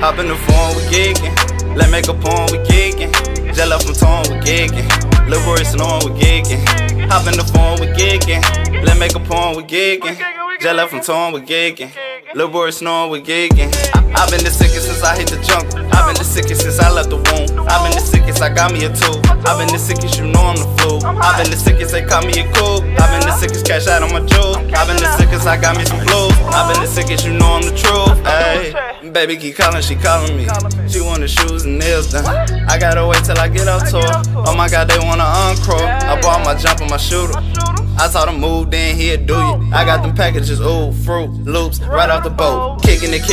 Hop in the phone, we giggin'. Let make a poem, we giggin'. Gel up from tone, we giggin'. Lil' Rory snoring, we giggin'. Hop in the phone, we giggin'. Let make a poem, we giggin'. Gel up from tone, we giggin'. Lil' Rory snoring, we giggin'. I've been the sickest since I hit the jungle. I've been the sickest since I left the womb. I've been the sickest, I got me a tool. I've been the sickest, you know I'm the flu. I've been the sickest, they call me a cool. I've been the sickest, cash out on my jewels. I've been the sickest, I got me some blues. I've been the sickest, you know I'm the truth. Ayy, baby keep calling, she calling me. She want the shoes and nails done. I gotta wait till I get off tour. Oh my God, they wanna encore. I bought my jumper, my shooter. I saw them move, then he'll do you. I got them packages, ooh, Fruit Loops, right off the boat. Kicking it,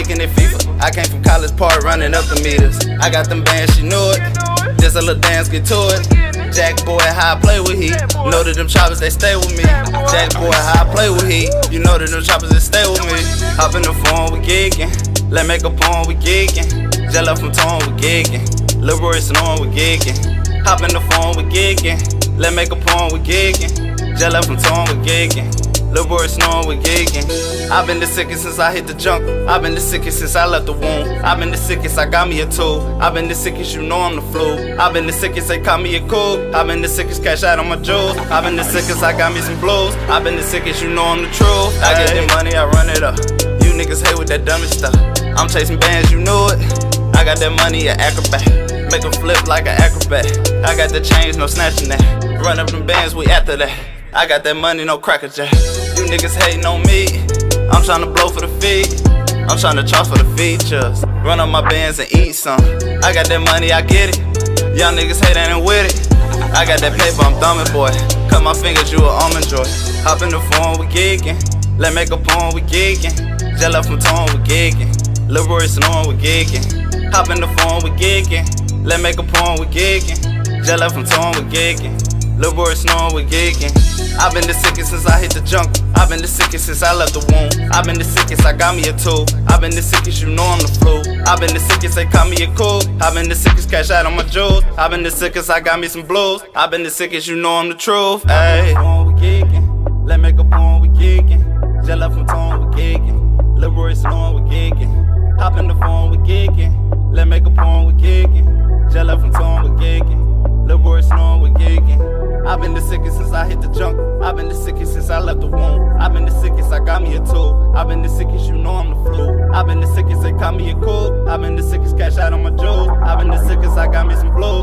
FIFA. I came from College Park, running up the meters. I got them bands, she knew it. Just a little dance, get to it. Jack boy, how I play with heat. Know that them choppers, they stay with me. Jack boy, how I play with heat. You know that them choppers, they stay with me. Hop in the phone, we giggin'. Let make a poem, we giggin'. Gel up from tone, we giggin'. Lil' Rory snoring, we giggin'. Hop in the phone, we giggin'. Let make a poem, we giggin'. Gel up from tone, we giggin'. Lil' Rory snoring, we giggin'. I've been the sickest since I hit the jungle. I've been the sickest since I left the womb. I've been the sickest, I got me a tool. I've been the sickest, you know I'm the flu. I've been the sickest, they call me a cool. I've been the sickest, cash out on my jewels. I've been the sickest, I got me some blues. I've been the sickest, you know I'm the truth. I get the money, I run it up. You niggas hate with that dummy stuff. I'm chasing bands, you know it. I got that money, an acrobat. Make 'em flip like an acrobat. I got the chains, no snatching that. Run up them bands, we after that. I got that money, no cracker jack. You niggas hating on me. I'm tryna blow for the feed. I'm tryna charge for the features. Run up my bands and eat some. I got that money, I get it. Y'all niggas hate ain't with it. I got that paper, I'm thumbing, boy. Cut my fingers, you a almond joy. Hop in the phone, we giggin'. Let make a poem, we giggin'. Gel up from tone, we giggin'. Lil' Rory snoring, we giggin'. Hop in the phone, we giggin'. Let make a poem, we giggin'. Gel up from tone, we giggin'. Lil' Rory snoring, we giggin'. I've been the sickest since I hit the jungle. I've been the sickest since I left the womb. I've been the sickest, I got me a tool. I've been the sickest, you know I'm the flu. I've been the sickest, they call me a cool. I've been the sickest, cash out on my jewels. I've been the sickest, I got me some blues. I've been the sickest, you know I'm the truth. Ayy, we giggin'. Let make a poem, we giggin'. Gel up from tone, we giggin'. Lil' Rory snoring, we giggin'. Hop in the phone, we giggin'. Let make a poem, we giggin'. Gel up from tone, we giggin'. Lil' Rory snoring, we giggin'. I've been the sickest since I hit the jungle. I've been the sickest since I left the womb. I've been the sickest, I got me a tool. I've been the sickest, you know I'm the flu. I've been the sickest, they call me a cool. I've been the sickest, cash out on my jewels. I've been the sickest, I got me some blues.